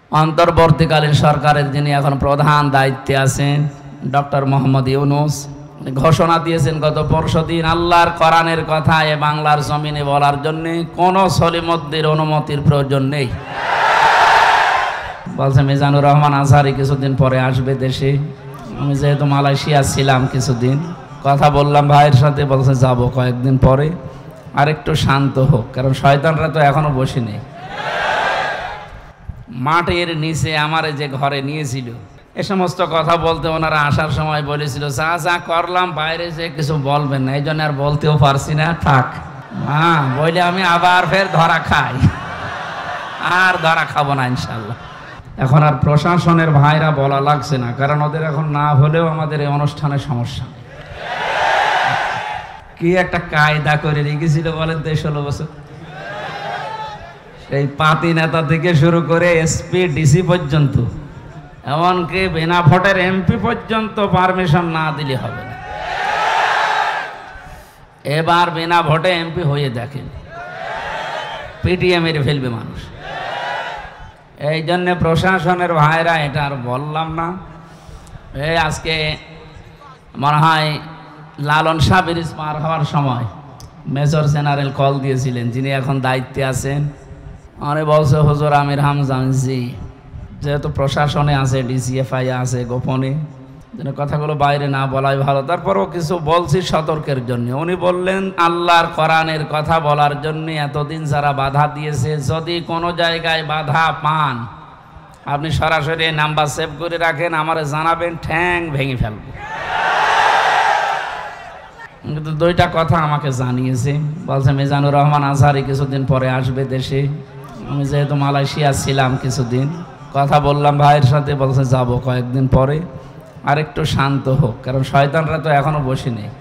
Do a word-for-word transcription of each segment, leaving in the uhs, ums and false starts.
অন্তর্বর্তীকালীন সরকারের যিনি এখন প্রধান দায়িত্বে আছেন ডক্টর মোহাম্মদ ইউনূস ঘোষণা দিয়েছেন গত পরশুদিন আল্লাহর কোরআনের কথা এ বাংলার জমিনে বলার জন্য কোনো সলিমুদ্দির অনুমতির প্রয়োজন নেই। বলছে মিজানুর রহমান আজহারি কিছুদিন পরে আসবে দেশে। আমি যেহেতু মালয়েশিয়া ছিলাম কিছুদিন, কথা বললাম ভাইয়ের সাথে, বলছে যাব কয়েকদিন পরে, আর একটু শান্ত হোক, কারণ শয়তানরা তো এখনো বসে নেই। মাটির নিচে আমার যে ঘরে নিয়েছিল এ সমস্ত কথা বলতে ওনারা আসার সময় বলেছিল যা যা করলাম বাইরে যে কিছু বলবেন না, এই জন্য আর বলতেও পারছি না, থাক। হ্যাঁ বলে আমি আবার ফের ধরা খাই, আর ধরা খাবো না ইনশাল্লাহ। এখন আর প্রশাসনের ভাইরা বলা লাগছে না, কারণ ওদের এখন না হলেও আমাদের এই অনুষ্ঠানের সমস্যা। কি একটা কায়দা করে রেখেছিল বলেন তো ষোলো বছর, এই পাতি নেতা থেকে শুরু করে এসপি ডিসি পর্যন্ত, এমনকি বিনা ভোটের এমপি পর্যন্ত পারমিশন না দিলে হবে না। এবার বিনা ভোটে এমপি হয়ে দেখেন, পিটিএ মেরে ফেলবে মানুষ। এই জন্য প্রশাসনের ভাইরা এটা আর বললাম না। এই আজকে মনে হয় লালন শাহ ব্রিজ পার হওয়ার সময় মেজর জেনারেল কল দিয়েছিলেন, যিনি এখন দায়িত্বে আছেন। আরে বলছে হুজুর আমির হামজান জি, যেহেতু প্রশাসনে আছে, ডিসিএফআই আছে, গোপনে যেন কথাগুলো বাইরে না বলাই ভালো, তারপরও কিছু বলছি সতর্কের জন্য। উনি বললেন আল্লাহর কোরআনের কথা বলার জন্য এতদিন যারা বাধা দিয়েছে, যদি কোনো জায়গায় বাধা পান আপনি সরাসরি নাম্বার সেভ করে রাখেন, আমারে জানাবেন, ঠ্যাং ভেঙে ফেলব। কিন্তু দুইটা কথা আমাকে জানিয়েছে, বলছে মিজানুর রহমান আজহারি কিছুদিন পরে আসবে দেশে। আমি যেহেতু মালয়েশিয়া ছিলাম কিছুদিন, কথা বললাম ভাইয়ের সাথে, বলছে যাব কয়েকদিন পরে, আর একটু শান্ত হোক, কারণ শয়তানরা তো এখনো বসে নেই।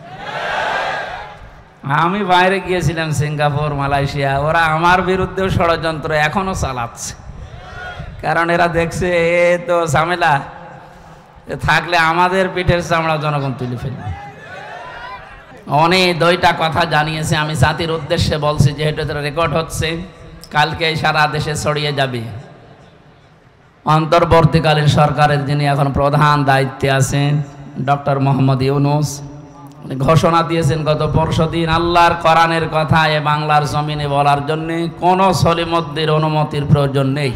আমি বাইরে গিয়েছিলাম সিঙ্গাপুর, মালয়েশিয়া, ওরা আমার বিরুদ্ধেও ষড়যন্ত্র এখনো চালাচ্ছে, কারণ এরা দেখছে এ তো ঝামেলা থাকলে আমাদের পিঠের চামড়া জনগণ তুলে ফেলবে। অনেক দুইটা কথা জানিয়েছে, আমি জাতির উদ্দেশ্যে বলছি, যেহেতু এটা রেকর্ড হচ্ছে, কালকে সারা দেশে ছড়িয়ে যাবে। অন্তর্বর্তীকালীন সরকারের যিনি এখন প্রধান দায়িত্বে আছেন ডক্টর মোহাম্মদ ইউনূস ঘোষণা দিয়েছেন গত পরশুদিন আল্লাহর কোরআনের কথা এ বাংলার জমিনে বলার জন্য কোনো সলিমুদ্দির অনুমতির প্রয়োজন নেই।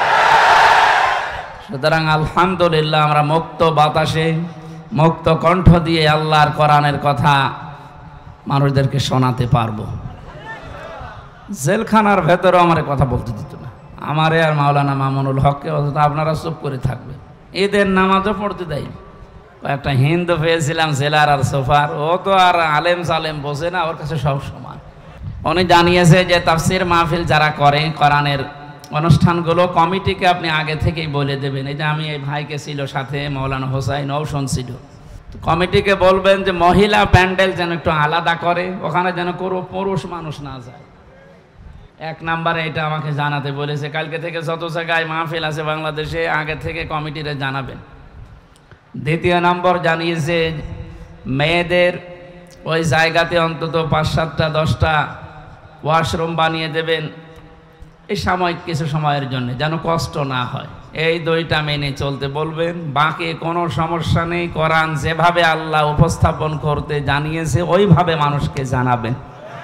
সুতরাং আলহামদুলিল্লাহ আমরা মুক্ত বাতাসে মুক্ত কণ্ঠ দিয়ে আল্লাহর কোরআনের কথা মানুষদেরকে শোনাতে পারবো। জেলখানার ভেতরেও আমার কথা বলতে দিত না, আমারে আর মাওলানা মামুনুল হককে, অথচ আপনারা চুপ করে থাকবে। ঈদের নামাজও পড়তে দেয়। একটা হিন্দু পেয়েছিলাম জেলার আর সোফার, ও তো আর আলেম সালেম বোঝে না, ওর কাছে সব সমান। উনি জানিয়েছে যে তাফসির মাহফিল যারা করে কোরআনের অনুষ্ঠানগুলো কমিটিকে আপনি আগে থেকেই বলে দেবেন। এই যে আমি এই ভাইকে ছিল সাথে, মৌলানা হোসাইন ও শুনছিল, কমিটিকে বলবেন যে মহিলা প্যান্ডেল যেন একটু আলাদা করে, ওখানে যেন কোনো পুরুষ মানুষ না যায়। এক নাম্বারে এটা আমাকে জানাতে বলেছে। কালকে থেকে যত জায়গায় মাহফিল আছে বাংলাদেশে আগে থেকে কমিটিরে জানাবেন। দ্বিতীয় নম্বর জানিয়েছে মেয়েদের ওই জায়গাতে অন্তত পাঁচ সাতটা দশটা ওয়াশরুম বানিয়ে দেবেন, এই সাময়িক কিছু সময়ের জন্য, যেন কষ্ট না হয়। এই দুইটা মেনে চলতে বলবেন। বাকি কোনো সমস্যা নেই, কোরআন যেভাবে আল্লাহ উপস্থাপন করতে জানিয়েছে ওইভাবে মানুষকে জানাবেন।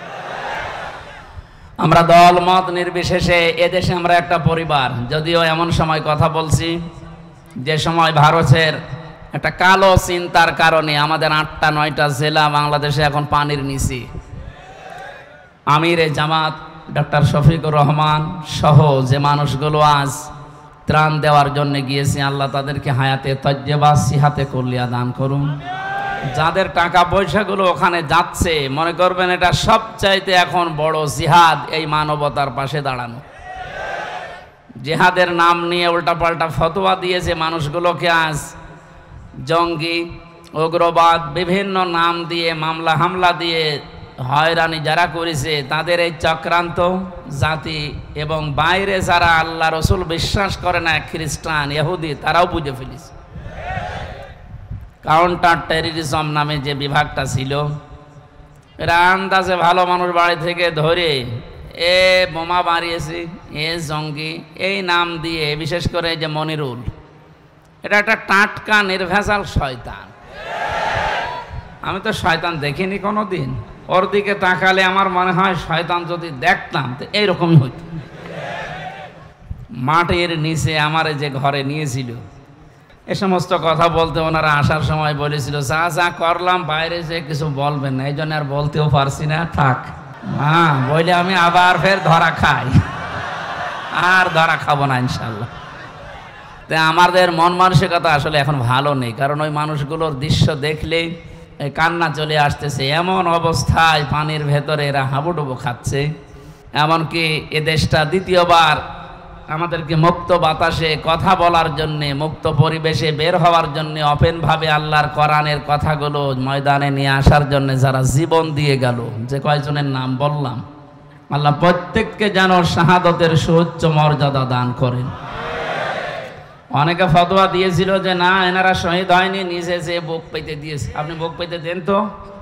আমরা দল মত নির্বিশেষে এদেশে আমরা একটা পরিবার। যদিও এমন সময় কথা বলছি যে সময় ভারতের একটা কালো চিন্তার কারণে আমাদের আটটা নয়টা জেলা বাংলাদেশে এখন পানির নিচে। আমিরে জামাত ডক্টর শফিকুর রহমান সহ যে মানুষগুলো আজ ত্রাণ দেওয়ার জন্য গিয়েছে, আল্লাহ তাদেরকে হায়াতে তজ্জেবা সিহাতে কল্যাণ দান করুন। যাদের টাকা পয়সাগুলো ওখানে যাচ্ছে, মনে করবেন এটা সবচাইতে এখন বড় জিহাদ, এই মানবতার পাশে দাঁড়ানো। জিহাদের নাম নিয়ে উল্টাপাল্টা ফতোয়া দিয়েছে মানুষগুলোকে, আজ জঙ্গি, উগ্রবাদ বিভিন্ন নাম দিয়ে মামলা হামলা দিয়ে হয়রানি যারা করেছে, তাদের এই চক্রান্ত জাতি এবং বাইরে যারা আল্লাহ রসুল বিশ্বাস করে না, খ্রিস্টান ইহুদি, তারাও বুঝে ফেলেছে। কাউন্টার টেররিজম নামে যে বিভাগটা ছিল, এরা আন্দাজে ভালো মানুষ বাড়ি থেকে ধরে এ বোমা মারিয়েছে, এ জঙ্গি, এই নাম দিয়ে, বিশেষ করে যে মনিরুল, এটা একটা টাটকা নির্ভেজাল শয়তান। আমি তো শয়তান দেখিনি কোনো দিন, ওর দিকে তাকালে আমার মনে হয় শয়তান যদি দেখতাম তো এইরকমই হইত। মাটির নিচে আমার যে ঘরে নিয়েছিল, এ সমস্ত কথা বলতে ওনারা আসার সময় বলেছিল, যা যা করলাম বাইরে যে কিছু বলবেন না, এই জন্য আর বলতেও পারছি না, থাক। হ্যাঁ, বলে আমি আবার ফের ধরা খাই, আর ধরা খাবো না ইনশাল্লাহ। তো আমাদের মন মানসিকতা আসলে এখন ভালো নেই, কারণ ওই মানুষগুলোর দৃশ্য দেখলেই কান্না চলে আসতেছে। এমন অবস্থায় পানির ভেতরে এরা হাবুডুবু খাচ্ছে। এমনকি এ দেশটা দ্বিতীয়বার আমাদেরকে মুক্ত বাতাসে কথা বলার জন্যে, মুক্ত পরিবেশে বের হওয়ার জন্যে, ওপেনভাবে আল্লাহর কোরআনের কথাগুলো ময়দানে নিয়ে আসার জন্য যারা জীবন দিয়ে গেল, যে কয়জনের নাম বললাম, আল্লাহ প্রত্যেককে যেন শাহাদতের সুউচ্চ মর্যাদা দান করেন। অনেকে ফতোয়া দিয়েছিল যে না, এনারা শহীদ হয়নি, নিজে যে বুক পেতে দিয়েছে। আপনি বুক পেতে দেন তো।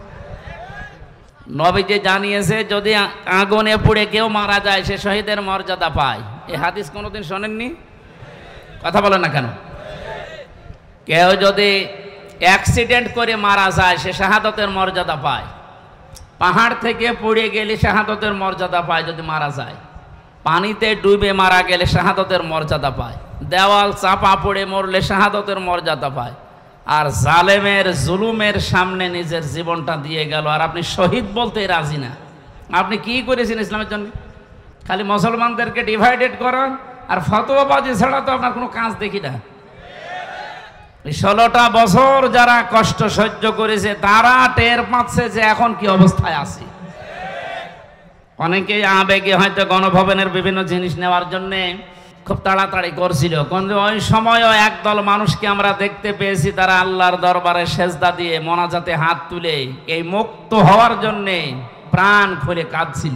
নবীজি জানিয়েছে যদি আগুনে পুড়ে কেউ মারা যায় সে শহীদের মর্যাদা পায়। এই হাদিস কোনোদিন শোনেননি? কথা বলেন না কেন? কেউ যদি অ্যাক্সিডেন্ট করে মারা যায় সে শাহাদতের মর্যাদা পায়। পাহাড় থেকে পড়ে গেলে শাহাদতের মর্যাদা পায় যদি মারা যায়। পানিতে ডুবে মারা গেলে শাহাদতের মর্যাদা পায়। দেওয়াল চাপা পড়ে মরলে শাহাদতের মর্যাদা পায়। আর জালেমের জুলুমের সামনে নিজের জীবনটা দিয়ে গেল, আর আপনি শহীদ বলতে রাজি না। আপনি কি করেছেন ইসলামের জন্য? খালি মুসলমানদেরকে ডিভাইডেড করেন আর ফতোয়াবাজি ছাড়া তো আপনার কোনো কাজ দেখি না। ষোলোটা বছর যারা কষ্ট সহ্য করেছে তারা টের পাচ্ছে যে এখন কি অবস্থায় আছে। অনেকেই আবেগে হয়তো গণভবনের বিভিন্ন জিনিস নেওয়ার জন্যে খুব তাড়াতাড়ি করছিল, কিন্তু ওই সময়ও একদল মানুষকে আমরা দেখতে পেয়েছি তারা আল্লাহর দরবারে সেজদা দিয়ে মোনাজাতে হাত তুলে এই মুক্ত হওয়ার জন্যে প্রাণ খুলে কাঁদছিল।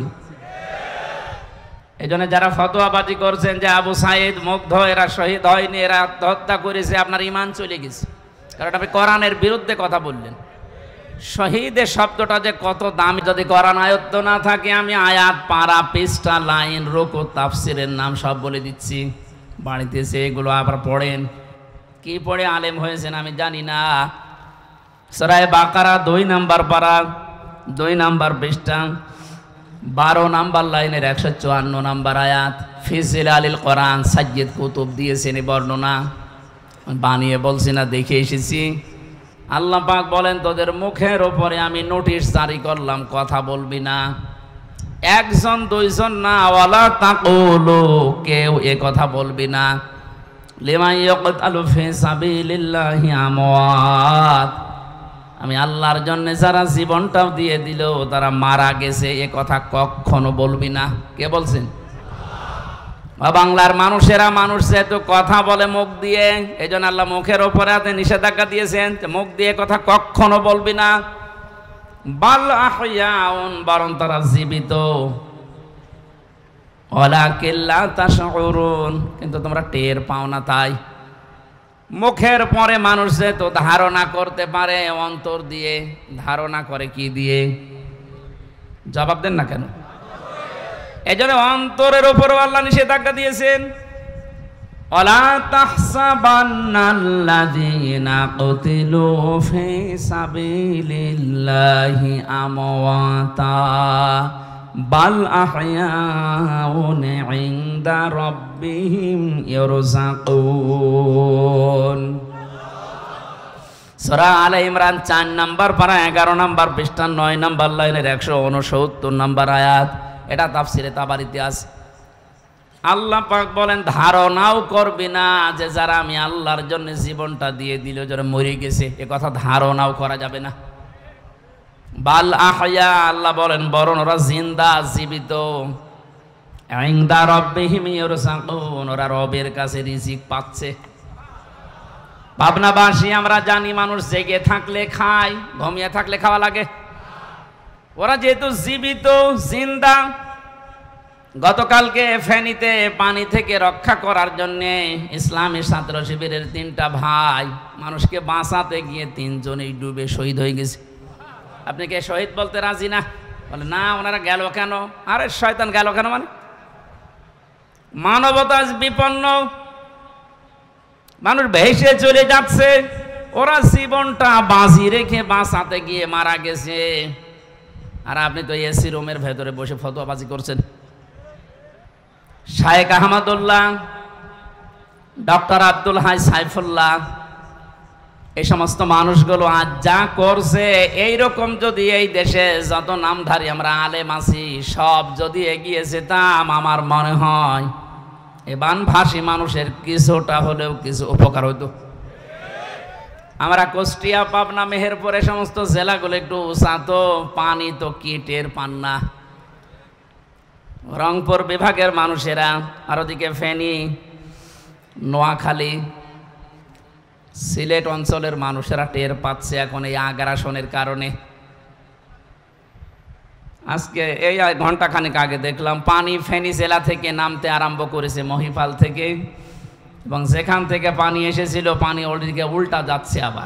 এই জন্য যারা ফতোয়াবাজি করছেন যে আবু সাইদ মুগ্ধ, এরা শহীদ হয়নি, এরা আত্মহত্যা করেছে, আপনার ইমান চলে গেছে, কারণ আপনি কোরআনের বিরুদ্ধে কথা বললেন। শহীদের শব্দটা যে কত দামি, যদি কোরআন আয়ত্ত না থাকে আমি আয়াত, পারা, পৃষ্ঠা, লাইন, রুকু, তাফসিরের নাম সব বলে দিচ্ছি। বাড়িতে এসে এগুলো আবার পড়েন। কি পড়ে আলেম হয়েছেন আমি জানি না। সূরা বাকারা দুই নাম্বার পারা, দুই নাম্বার পৃষ্ঠা, বারো নাম্বার লাইনের একশো চুয়ান্ন নাম্বার আয়াত। ফিজিল আলিল কোরআন, সাজ্জিদ কুতুব দিয়েছেন এই বর্ণনা, বানিয়ে বলছি না, দেখে এসেছি। আল্লাহ পাক বলেন তোদের মুখের ওপরে আমি নোটিশ জারি করলাম, কথা বলবি না। একজন দুইজন না, ওয়ালা তাকুলু, কেউ এ কথা বলবি না। লিমা ইয়াকতালু ফি সাবিলিল্লাহি আমওয়াত, আমি আল্লাহর জন্য যারা জীবনটাও দিয়ে দিল তারা মারা গেছে, এ কথা কখনো বলবি না। কে বলছেন? বাংলার মানুষেরা মানুষ যেহেতু কথা বলে মুখ দিয়ে, এই জন্য আল্লাহ মুখের ওপরে হাতে নিষেধাজ্ঞা দিয়েছেন, মুখ দিয়ে কথা কখনো বলবি না। বাল আহইয়াউন, বরং তারা জীবিত। ওয়ালাকিন লা তাশউরুন, কিন্তু তোমরা টের পাও না। তাই মুখের পরে মানুষ যেহেতু ধারণা করতে পারে, অন্তর দিয়ে ধারণা করে কি দিয়ে? জবাব দেন না কেন? এই জন্য অন্তরের উপরও আল্লাহ নিষেধাজ্ঞা দিয়েছেন। ওয়ালা তাহসাবান্নাল্লাযীনা কুতিলু ফি সাবিলিল্লাহি আমওয়াতা বাল আহইয়াউন ইনদা রাব্বিহিম ইরযাকুন। সূরা আলে ইমরান চার নাম্বার পারা, এগারো নাম্বার পৃষ্ঠা, নয় নাম্বার লাইনের একশো উনসত্তর নাম্বার আয়াত। এটা তাফসিরে তাবারিতে আছে। আল্লাহ পাক বলেন ধারণাও করবি না যে যারা আমি আল্লাহর জন্য জীবনটা দিয়ে দিল যারা মরে গেছে, এ কথা ধারণাও করা যাবে না। বাল আহইয়া, আল্লাহ বলেন বরং ওরা জিন্দা, জীবিত। ইনদা রাব্বিহিম ইরযাকুন, ওরা রবের কাছে রিজিক পাচ্ছে। পাবনাবাসী আমরা জানি মানুষ জেগে থাকলে খায়, ঘুমিয়ে থাকলে খাওয়া লাগে। ওরা যেহেতু জীবিত, জিন্দা। গতকালকে ফেনীতে পানি থেকে রক্ষা করার জন্যে ইসলামী ছাত্র শিবিরের তিনটা ভাই মানুষকে বাঁচাতে গিয়ে তিনজনেই ডুবে শহীদ হয়ে গেছে। আপনি কে শহীদ বলতে রাজি না? বলে না ওনারা গেল কেন? আরে শয়তান গেল কেন মানে মানবতা আজ বিপন্ন, মানুষ ভেসে চলে যাচ্ছে, ওরা জীবনটা বাজি রেখে বাঁচাতে গিয়ে মারা গেছে, আর আপনি তো এসি রুমের ভেতরে বসে ফতোয়াবাজি করছেন। শায়েখ আহমদুল্লাহ, ডক্টর আব্দুল হাই সাইফুল্লাহ, এই সমস্ত মানুষগুলো আজ যা করছে, এইরকম যদি এই দেশে যত নামধারী আমরা আলেম আছি সব যদি এগিয়ে যেতাম, আমার মনে হয় এ বানভাসী মানুষের কিছুটা হলেও কিছু উপকার হইতো। আমরা কুষ্টিয়া, পাবনা, মেহেরপুর এই সমস্ত জেলাগুলো একটু উঁচা, তো পানি তো কি টের পান না। রংপুর বিভাগের মানুষেরা, আর ওদিকে ফেনী, নোয়াখালী, সিলেট অঞ্চলের মানুষেরা টের পাচ্ছে এখন এই আগ্রাসনের কারণে। আজকে এই ঘন্টাখানেক আগে দেখলাম পানি ফেনী জেলা থেকে নামতে আরম্ভ করেছে, মহিপাল থেকে, এবং যেখান থেকে পানি এসেছিল পানি ওদিকে উল্টা যাচ্ছে আবার।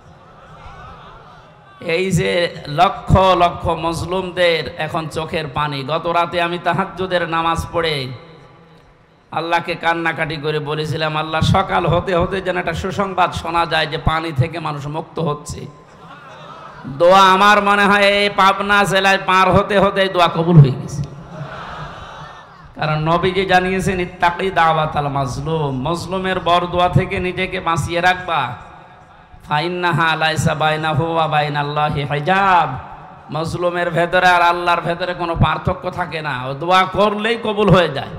এই যে লক্ষ লক্ষ মজলুমদের এখন চোখের পানি। গত রাতে আমি তাহাজ্জুদের নামাজ পড়ে আল্লাহকে কান্নাকাটি করে বলেছিলাম, আল্লাহ সকাল হতে হতে যেন একটা সুসংবাদ শোনা যায় যে পানি থেকে মানুষ মুক্ত হচ্ছে। দোয়া আমার মনে হয় এই পাবনা জেলায় পার হতে হতে দোয়া কবুল হয়ে গেছে, কারণ নবীজি জানিয়েছেন ইত্তাকি দাওয়াতাল মাজলুম, মজলুমের বরদোয়া থেকে নিজেকে বাঁচিয়ে রাখবা। ফাইন্নাহা লাইসা বাইনাহু ওয়া বাইনাল্লাহি হিজাব, মজলুমের ভেতরে আর আল্লাহর ভেতরে কোনো পার্থক্য থাকে না, ও দোয়া করলেই কবুল হয়ে যায়।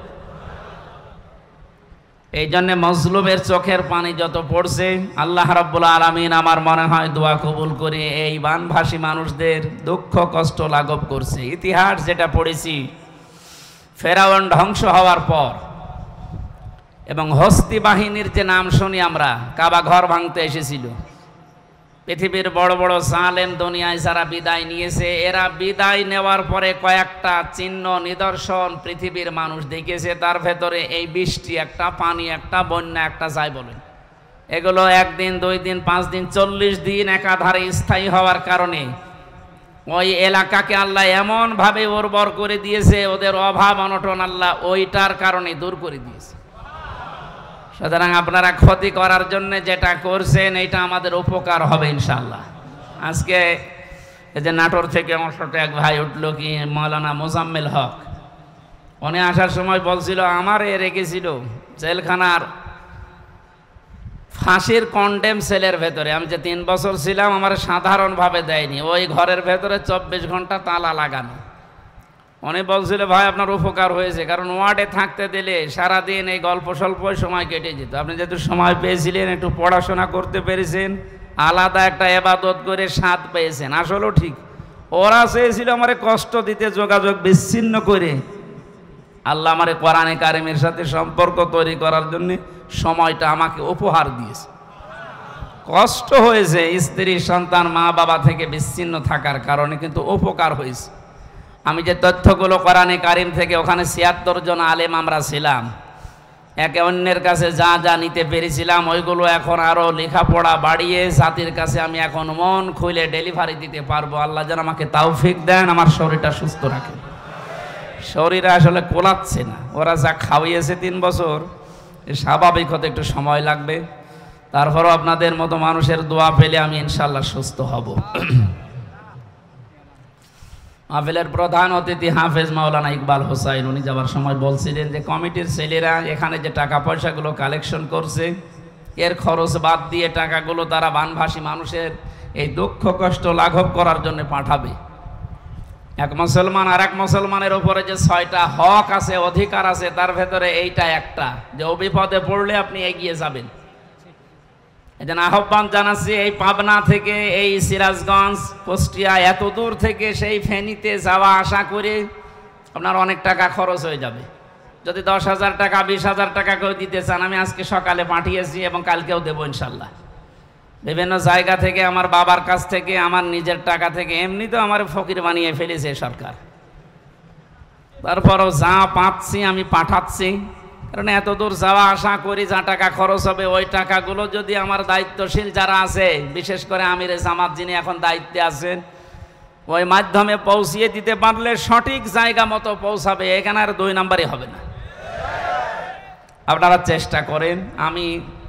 এই জন্য মজলুমের চোখের পানি যত পড়ছে, আল্লাহ রাব্বুল আলামিন আমার মনে হয় দোয়া কবুল করে এই বানভাসী মানুষদের দুঃখ কষ্ট লাঘব করছে। ইতিহাস যেটা পড়েছি, ফেরাউন ধ্বংস হওয়ার পর এবং হস্তি বাহিনীর যে নাম শুনি আমরা, কাবা ঘর ভাঙতে এসেছিল, পৃথিবীর বড় বড় জালেম দুনিয়ায় যারা বিদায় নিয়েছে, এরা বিদায় নেওয়ার পরে কয়েকটা চিহ্ন নিদর্শন পৃথিবীর মানুষ দেখেছে। তার ভেতরে এই বৃষ্টি একটা, পানি একটা, বন্যা একটা, যাই বলেন, এগুলো একদিন, দুই দিন, পাঁচ দিন, চল্লিশ দিন একাধারে স্থায়ী হওয়ার কারণে ওই এলাকাকে আল্লাহ এমন ভাবে উর্বর করে দিয়েছে, ওদের অভাব অনটন আল্লাহ ওইটার কারণে দূর করে দিয়েছে। সুতরাং আপনারা ক্ষতি করার জন্য যেটা করছেন এটা আমাদের উপকার হবে ইনশাআল্লাহ। আজকে এই যে নাটোর থেকে আমার সাথে এক ভাই উঠলো, কি মৌলানা মোজাম্মেল হক, উনি আসার সময় বলছিল আমার এ রেখেছিল জেলখানার ফাঁসির কন্ডেম সেলের ভেতরে। আমি যে তিন বছর ছিলাম আমার সাধারণভাবে দেয়নি, ওই ঘরের ভেতরে চব্বিশ ঘন্টা তালা লাগানো। উনি বলছিল ভাই আপনার উপকার হয়েছে, কারণ ওয়ার্ডে থাকতে দিলে সারাদিন এই গল্প স্বল্প সময় কেটে যেত। আপনি যেহেতু সময় পেয়েছিলেন, একটু পড়াশোনা করতে পেরেছেন, আলাদা একটা এবাদত করে স্বাদ পেয়েছেন। আসলেও ঠিক, ওরা চেয়েছিল আমারে কষ্ট দিতে, যোগাযোগ বিচ্ছিন্ন করে আল্লাহ আমারে কোরআনে কারিমের সাথে সম্পর্ক তৈরি করার জন্য সময়টা আমাকে উপহার দিয়েছে। কষ্ট হয়েছে স্ত্রী, সন্তান, মা বাবা থেকে বিচ্ছিন্ন থাকার কারণে, কিন্তু উপকার হয়েছে। আমি যে তথ্যগুলো কোরআনে কারিম থেকে, ওখানে ছিয়াত্তর জন আলেম আমরা ছিলাম, একে অন্যের কাছে যা যা নিতে পেরেছিলাম ওইগুলো এখন আরও লেখাপড়া বাড়িয়ে জাতির কাছে আমি এখন মন খুলে ডেলিভারি দিতে পারবো। আল্লাহ যেন আমাকে তাওফিক দেন, আমার শরীরটা সুস্থ রাখেন। শরীরে আসলে কোলাচ্ছে না, ওরা যা খাওয়িয়েছে তিন বছর, স্বাভাবিক হতে একটু সময় লাগবে। তারপরও আপনাদের মতো মানুষের দোয়া পেলে আমি ইনশাল্লাহ সুস্থ হব। মাহফিলের প্রধান অতিথি হাফেজ মাওলানা ইকবাল হোসাইন, উনি যাওয়ার সময় বলছিলেন যে কমিটির ছেলেরা এখানে যে টাকা পয়সাগুলো কালেকশন করছে, এর খরচ বাদ দিয়ে টাকাগুলো তারা বানভাসী মানুষের এই দুঃখ কষ্ট লাঘব করার জন্য পাঠাবে। এক মুসলমান আর এক মুসলমানের উপরে যে ছয়টা হক আছে, অধিকার আছে, তার ভেতরে এইটা একটা, যে ও বিপদে পড়লে আপনি এগিয়ে যাবেন। এই জন্য আহ্বান জানাচ্ছি, এই পাবনা থেকে, এই সিরাজগঞ্জ, কুষ্টিয়া, এত দূর থেকে সেই ফেনীতে যাওয়া আসা করে আপনার অনেক টাকা খরচ হয়ে যাবে। যদি দশ হাজার টাকা, বিশ হাজার টাকা কেউ দিতে চান, আমি আজকে সকালে পাঠিয়েছি এবং কালকেও দেবো ইনশাল্লাহ। বিভিন্ন জায়গা থেকে, আমার বাবার কাছ থেকে, আমার নিজের টাকা থেকে, এমনি তো আমার ফকির বানিয়ে ফেলেছে সরকার, তারপরও যা পাচ্ছি আমি পাঠাচ্ছি। কারণ এত দূর যাওয়া আসা করি, যা টাকা খরচ হবে ওই টাকাগুলো যদি আমার দায়িত্বশীল যারা আছে, বিশেষ করে আমিরে জামাত যিনি এখন দায়িত্বে আছেন, ওই মাধ্যমে পৌঁছিয়ে দিতে পারলে সঠিক জায়গা মতো পৌঁছাবে, এখানে আর দুই নাম্বারই হবে না। আপনারা চেষ্টা করেন। আমি